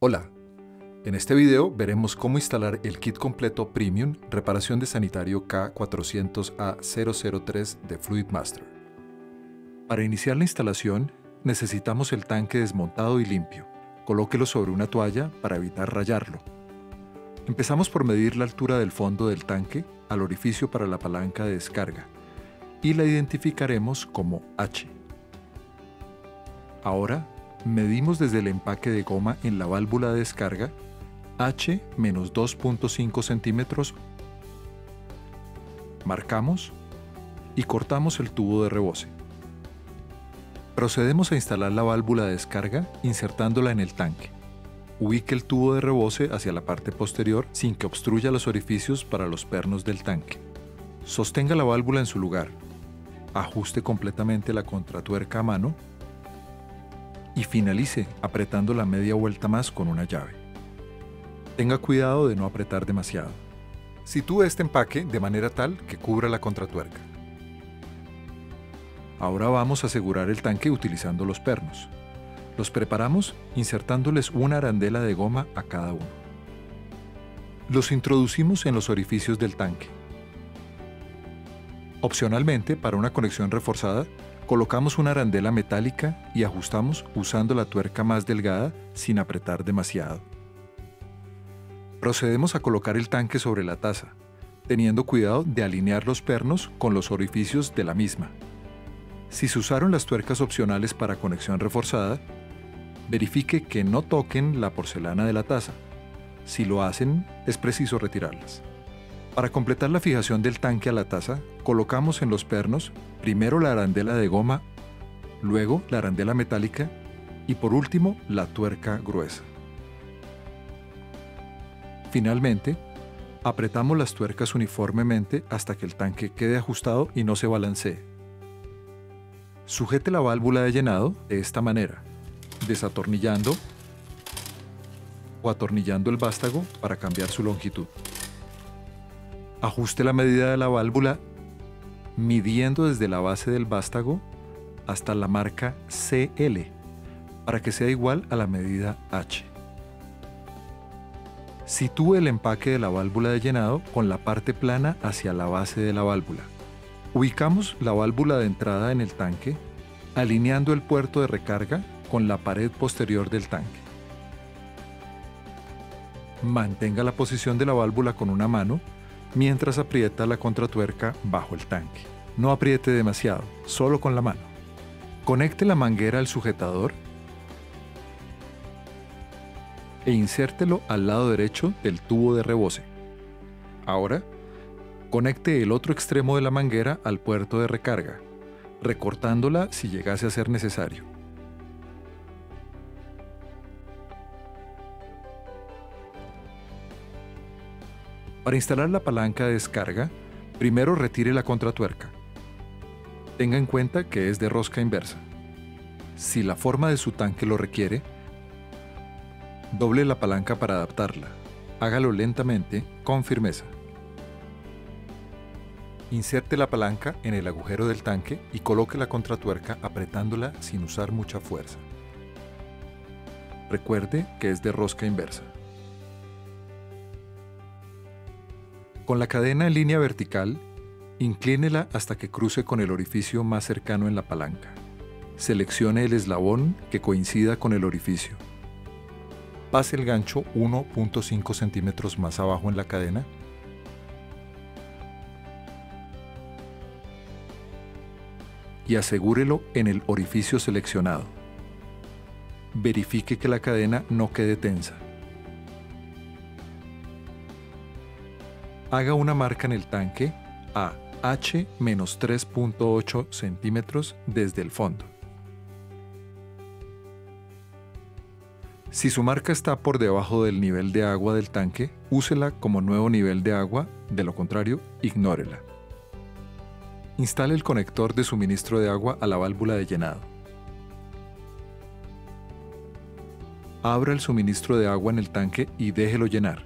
Hola, en este video veremos cómo instalar el kit completo Premium Reparación de Sanitario K400A003 de Fluidmaster. Para iniciar la instalación, necesitamos el tanque desmontado y limpio. Colóquelo sobre una toalla para evitar rayarlo. Empezamos por medir la altura del fondo del tanque al orificio para la palanca de descarga y la identificaremos como H. Ahora, medimos desde el empaque de goma en la válvula de descarga H menos 2.5 centímetros, marcamos y cortamos el tubo de rebose. Procedemos a instalar la válvula de descarga insertándola en el tanque. Ubique el tubo de rebose hacia la parte posterior sin que obstruya los orificios para los pernos del tanque. Sostenga la válvula en su lugar. Ajuste completamente la contratuerca a mano y finalice apretando la media vuelta más con una llave. Tenga cuidado de no apretar demasiado. Sitúe este empaque de manera tal que cubra la contratuerca. Ahora vamos a asegurar el tanque utilizando los pernos. Los preparamos insertándoles una arandela de goma a cada uno. Los introducimos en los orificios del tanque. Opcionalmente, para una conexión reforzada, colocamos una arandela metálica y ajustamos usando la tuerca más delgada sin apretar demasiado. Procedemos a colocar el tanque sobre la taza, teniendo cuidado de alinear los pernos con los orificios de la misma. Si se usaron las tuercas opcionales para conexión reforzada, verifique que no toquen la porcelana de la taza. Si lo hacen, es preciso retirarlas. Para completar la fijación del tanque a la taza, colocamos en los pernos primero la arandela de goma, luego la arandela metálica y por último la tuerca gruesa. Finalmente, apretamos las tuercas uniformemente hasta que el tanque quede ajustado y no se balancee. Sujete la válvula de llenado de esta manera, desatornillando o atornillando el vástago para cambiar su longitud. Ajuste la medida de la válvula midiendo desde la base del vástago hasta la marca CL para que sea igual a la medida H. Sitúe el empaque de la válvula de llenado con la parte plana hacia la base de la válvula. Ubicamos la válvula de entrada en el tanque, alineando el puerto de recarga con la pared posterior del tanque. Mantenga la posición de la válvula con una mano mientras aprieta la contratuerca bajo el tanque. No apriete demasiado, solo con la mano. Conecte la manguera al sujetador e insértelo al lado derecho del tubo de rebose. Ahora, conecte el otro extremo de la manguera al puerto de recarga, recortándola si llegase a ser necesario. Para instalar la palanca de descarga, primero retire la contratuerca. Tenga en cuenta que es de rosca inversa. Si la forma de su tanque lo requiere, doble la palanca para adaptarla. Hágalo lentamente, con firmeza. Inserte la palanca en el agujero del tanque y coloque la contratuerca apretándola sin usar mucha fuerza. Recuerde que es de rosca inversa. Con la cadena en línea vertical, inclínela hasta que cruce con el orificio más cercano en la palanca. Seleccione el eslabón que coincida con el orificio. Pase el gancho 1.5 centímetros más abajo en la cadena y asegúrelo en el orificio seleccionado. Verifique que la cadena no quede tensa. Haga una marca en el tanque a H menos 3.8 centímetros desde el fondo. Si su marca está por debajo del nivel de agua del tanque, úsela como nuevo nivel de agua, de lo contrario, ignórela. Instale el conector de suministro de agua a la válvula de llenado. Abra el suministro de agua en el tanque y déjelo llenar.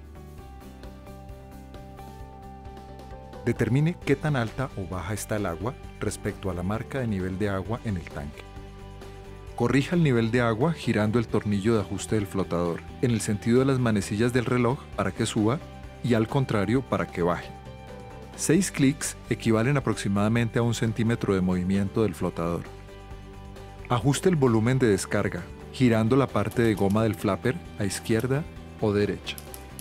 Determine qué tan alta o baja está el agua respecto a la marca de nivel de agua en el tanque. Corrija el nivel de agua girando el tornillo de ajuste del flotador, en el sentido de las manecillas del reloj para que suba y al contrario para que baje. 6 clics equivalen aproximadamente a 1 centímetro de movimiento del flotador. Ajuste el volumen de descarga, girando la parte de goma del flapper a izquierda o derecha.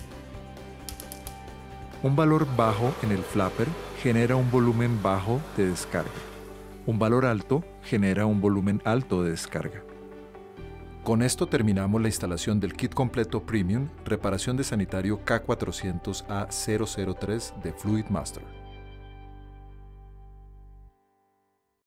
Un valor bajo en el flapper genera un volumen bajo de descarga. Un valor alto genera un volumen alto de descarga. Con esto terminamos la instalación del kit completo Premium, reparación de sanitario K400A003 de Fluidmaster.